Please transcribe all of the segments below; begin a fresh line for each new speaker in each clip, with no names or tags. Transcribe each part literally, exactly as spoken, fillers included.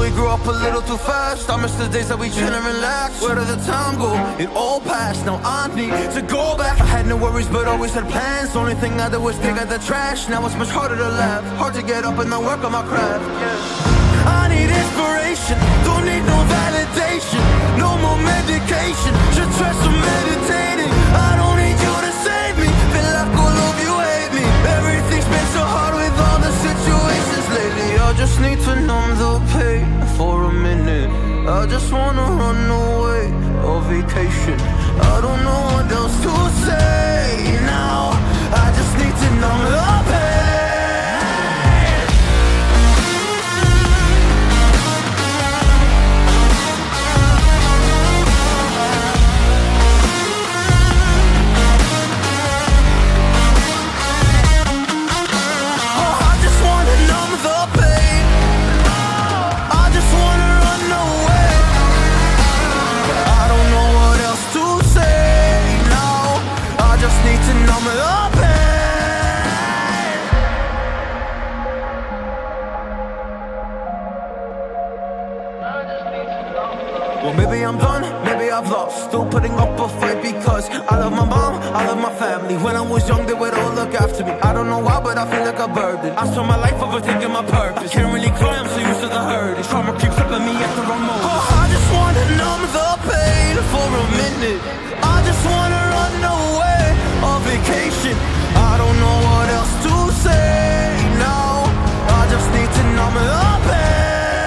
we grew up a little too fast. I miss the days that we chill and relax. Where did the time go? It all passed. Now I need to go back. I had no worries but always had plans. The only thing I did was dig out the trash. Now it's much harder to laugh, hard to get up and not work on my craft. Yeah. I need inspiration, don't need no validation. No more medication, just try some meditating. I don't need you to save me, feel like all of you hate me. Everything's been so hard with all the situations lately. I just need to numb the pain for a minute. I just wanna run away on vacation. I don't know what else to say now. I just need to numb the pain. Maybe I'm done, maybe I've lost. Still putting up a fight because I love my mom, I love my family. When I was young, they would all look after me. I don't know why, but I feel like a burden. I spent my life overthinking my purpose. I can't really cry, I'm so used to the hurt. This trauma keeps up at me at the wrong moment. Oh, I just wanna numb the pain for a minute. I just wanna run away on vacation. I don't know what else to say now. I just need to numb the pain.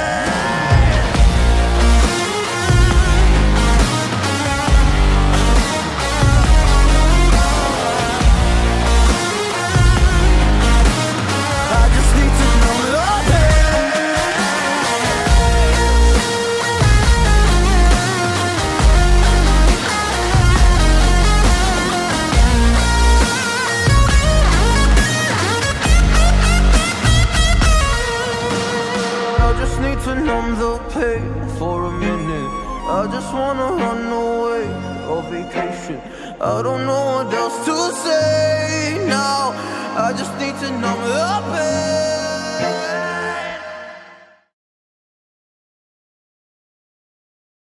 To numb the pain for a minute. I just wanna run away on vacation. I don't know what else to say now. I just need to numb the pain.